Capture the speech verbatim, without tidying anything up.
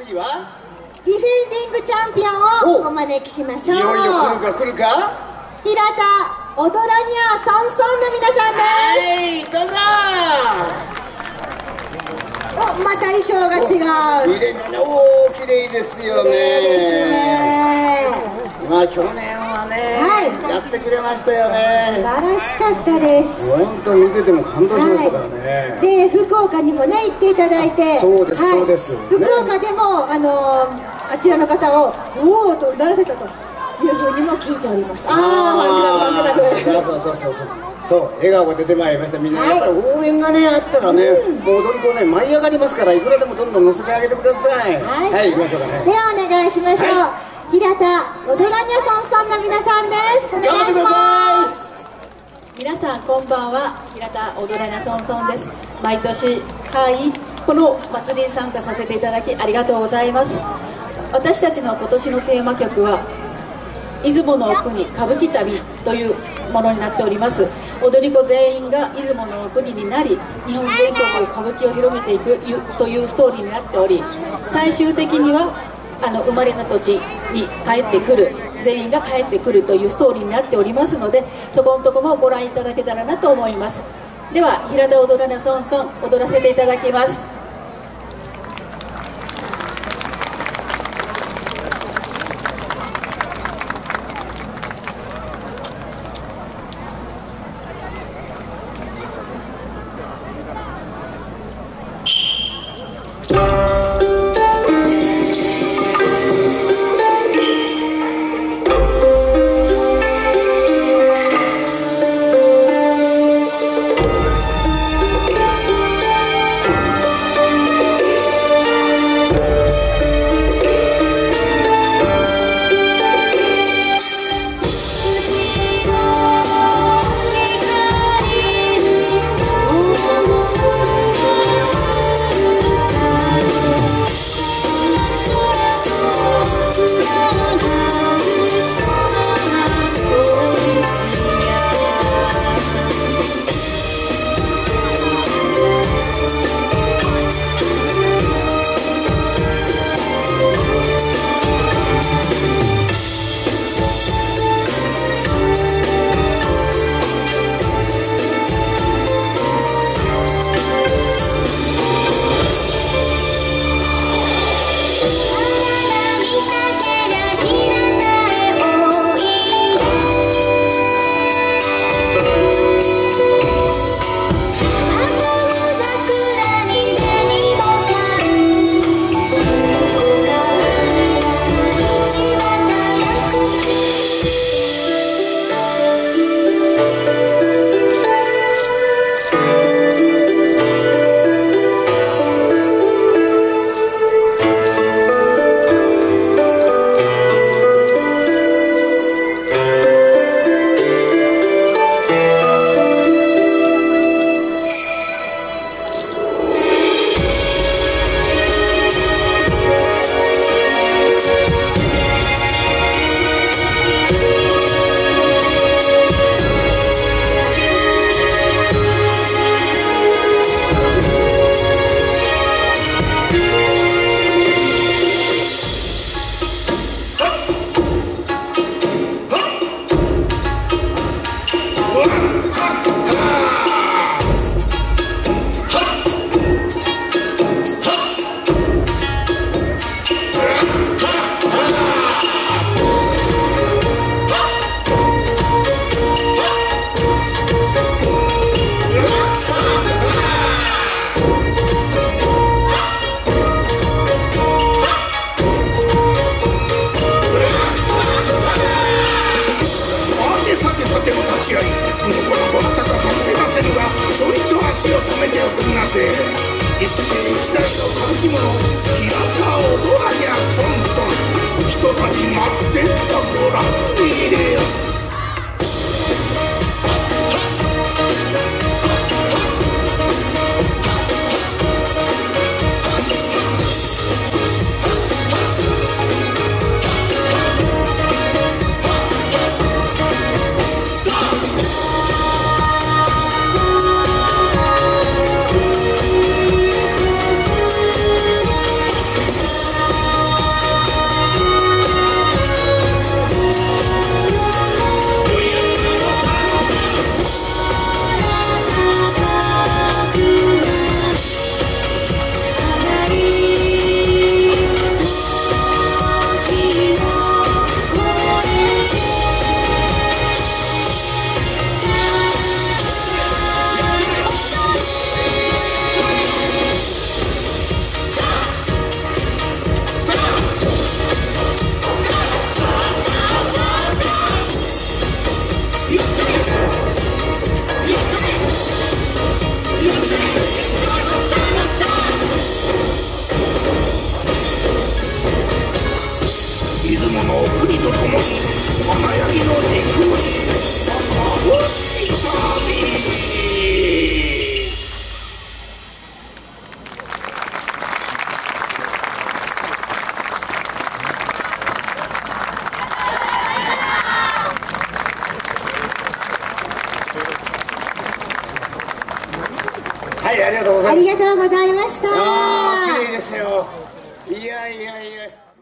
次はディフェンディングチャンピオンをお招きしましょう。 いよいよ来るか来るか。 平田オドラニアソンソンの皆さんです。 はい、どうぞ。 お、また衣装が違う。 綺麗な、おお、綺麗ですよね。 綺麗ですね。 まあ去年はね、 はい、 やってくれましたよね。 素晴らしかったです。 本当見てても感動しましたからね。 はい、で福岡にもね行っていただいて、 そうです、はい、そうです、ね、 福岡でもあのあちらの方をおおとうならせたというふうにも聞いております。ああ、ファンクラブファンクラブ。 そうそうそうそうそう、笑顔が出てまいりました。みんな、はい、やっぱり応援がねあったらね、うん、もう踊り子ね舞い上がりますから、いくらでもどんどん乗せてあげてください。はい、はい、行きましょうかね。 ではお願いしましょう。はい、平田オドラニアソンソンの皆さんです。お願いします。 皆さんこんばんは、平田オドラニアソンソンです。毎年はいこの祭りに参加させていただきありがとうございます。私たちの今年のテーマ曲は出雲の奥に歌舞伎旅というものになっております。踊り子全員が出雲の国になり、日本全国を歌舞伎を広めていくというストーリーになっており、最終的にはあの生まれた土地に帰ってくる、全員が帰ってくるというストーリーになっておりますので、そこのところもご覧いただけたらなと思います。では平田オドラニアソンソン踊らせていただきます。 とともに華やぎの陸にはい、ありがとうございます。 ありがとうございました。 あー、綺麗ですよ。いやいやいや。